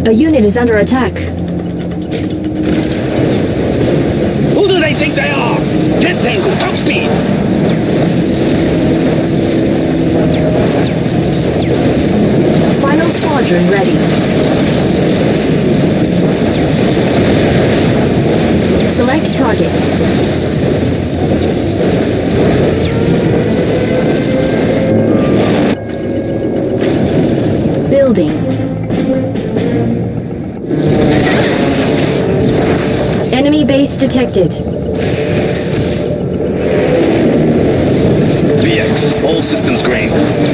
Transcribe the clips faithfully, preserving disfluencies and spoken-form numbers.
A unit is under attack. Who do they think they are? Jet tank, top speed! Final squadron ready. Select target. Building. Enemy base detected. V X, all systems green.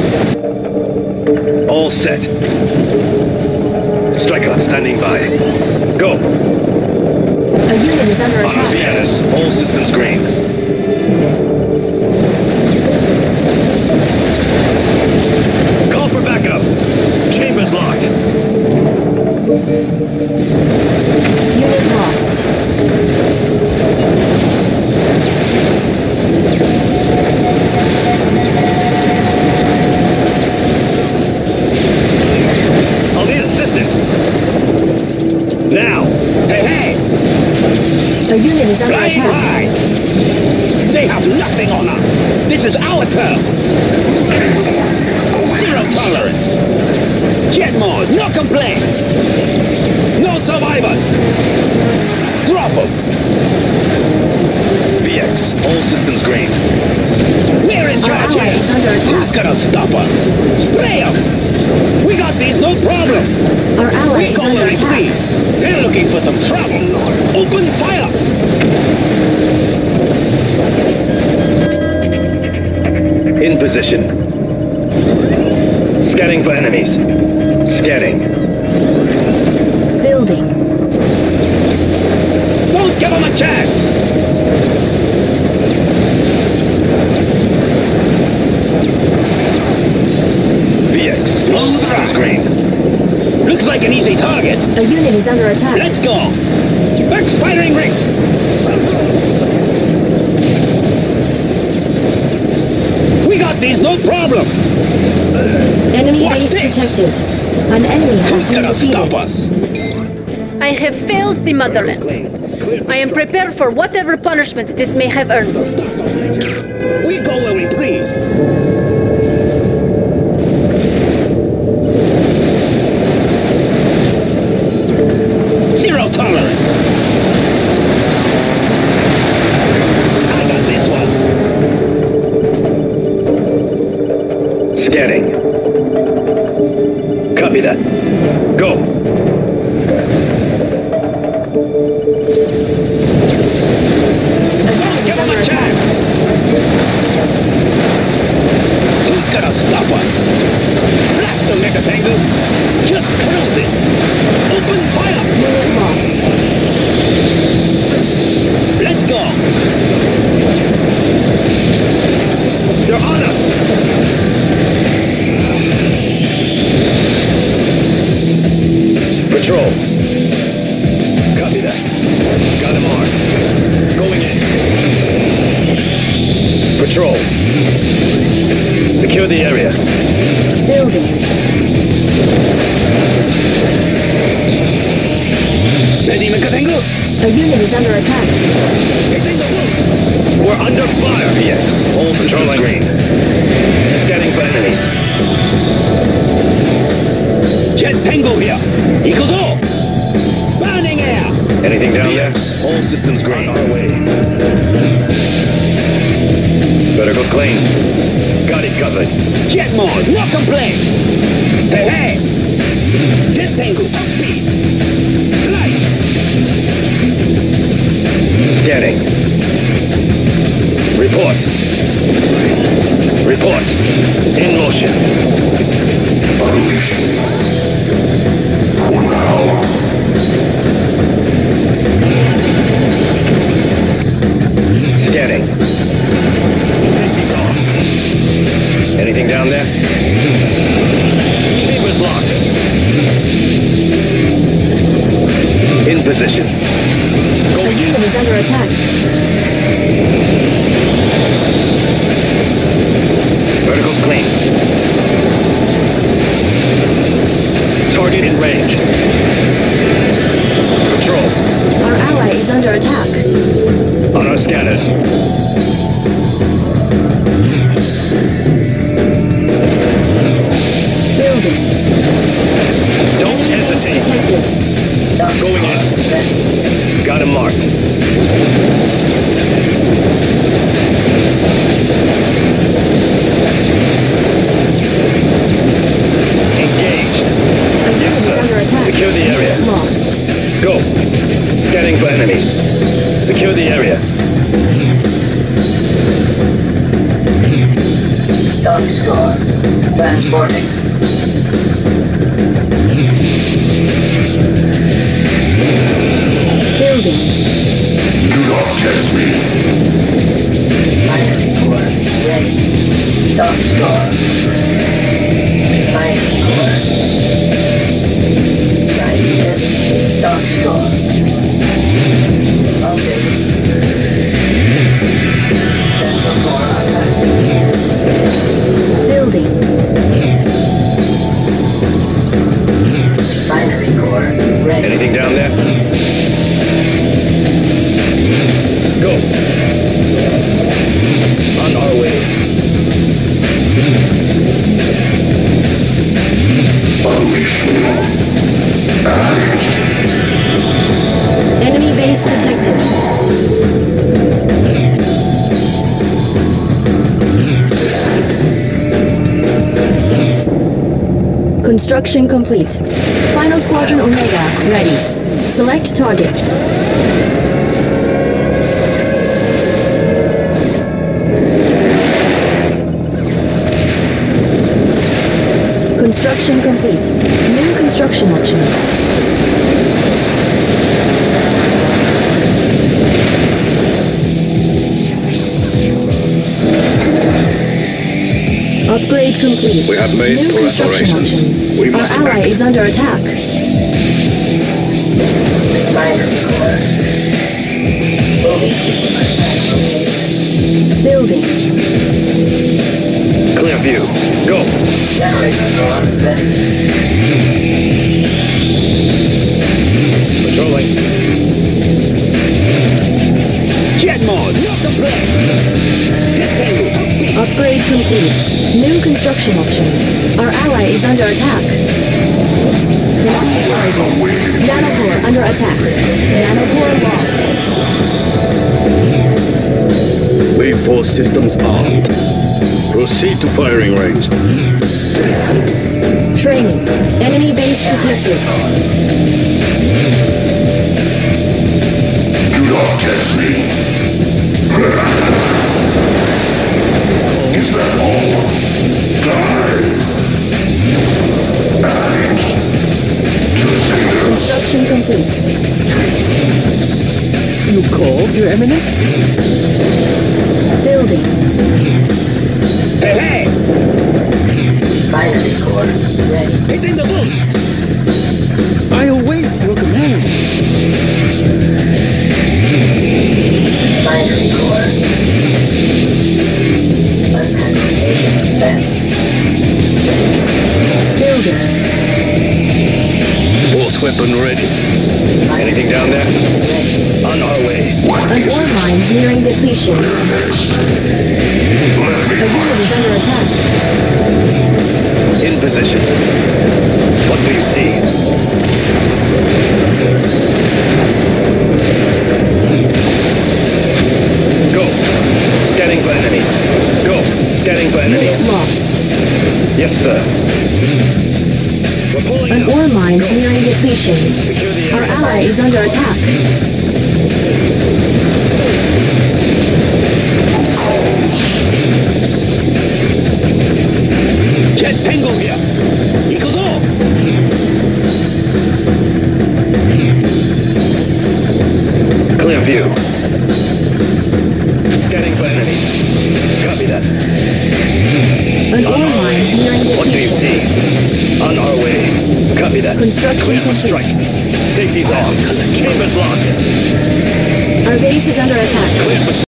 All set. Striker, standing by. Go! A unit is under attack. Arzianus, all systems green. Call for backup. Chambers locked. Unit lost. I'll need assistance. Now. Hey, hey! A unit is under Flying attack. high! They have nothing on us! This is our turn! Zero tolerance! Jet mode, no complaint! No survivors! Drop them! V X, all systems green. We're in Our charge ally here! is under Who's attack. gonna stop us? Spray them! We got these, no problem! Our ally We is go under where we attack. please! They're looking for some trouble! Open fire! In position. Scanning for enemies. Scanning. Building. Don't give them a chance! V X, all systems green. Looks like an easy target. A unit is under attack. Let's go! Back firing rings! We got these, no problem! Enemy What's base this? detected. An enemy has Who's been gonna stop defeated. us? I have failed the motherland. I am prepared for whatever punishment this may have earned. We go where we please. Zero tolerance. I got this one. Scanning. Copy that. Go! A unit Give is him under a attack. chance. Who's gonna stop us? Blast the Mega Tango. Just cruise it. Open fire. Unit lost. Let's go. They're on us! Patrol. Copy that. Got him marked. Going in. Patrol. Secure the area. Building. Ready, Mega Tango? A unit is under attack. We're under fire. V X. All systems green. Scanning for enemies. Jet Tango here. Ikuzo. Burning air. Anything down there? All systems green. On our way. Vertical's clean. Got it covered. Jet mode, no complaint. Hey, hey. Jet Tango, top speed. Fly. Scanning. Report. Report. In motion. Scanning. Safety's off. Anything down there? Chambers locked. In position. A Going in. unit is under attack. Vertical's clean. Target in range. scanners. Building. Don't Enemy base hesitate. detected. Going in. Got him marked. Engaged. A unit Yes, is sir. under attack. Secure the area. Unit lost. Go. Scanning for enemies. Secure the area. Dog score. Transporting. Building. Firing core. Ready. Dog score. Firing core. Sighted. Dog score. Okay. Central core attack. Building. Firing core. Ready. Anything down there? Go. On our way. Enemy base detected. Construction complete. Final Squadron Omega ready. Select target. Construction complete. New construction options. Upgrade complete. We have made New construction preparations. options. We Our must ally act. is under attack. Firing core. Moving. Building. Clear view. Go. Generator core. Ready. Patrolling. Jet mode, not the play. Jet Tango, upbeat. Upgrade complete. New construction options. Our ally is under attack. Connected origin. Nanocore under attack. Nanocore lost. Wave force systems armed. Proceed to firing range. Training. Enemy base detected. Do not test me. Is that all? Die! And to sailors. Construction complete. You called, Your Eminence? Building. Hey, hey! Firing core. Ready. Hitting the boost! I await your command. Firing core. Unmanned agent set. Building. Force weapon ready. Anything down there? Ready. On our way. An ore mine's nearing depletion. A unit is under attack. In position. What do you see? Go. Scanning for enemies. Go. Scanning for enemies. Unit lost. Yes, sir. We're pulling An out. ore mine's Go. nearing depletion. Secure the Our area. ally is under attack. Jet Tango here. Ikuzo! Clear view. Scanning for enemies. Copy that. An ore mine's nearing What do you depletion. see? On our way. Copy that. Construction Clear for complete. strike. Safety's on. Chambers locked. Our base is under attack. Clear for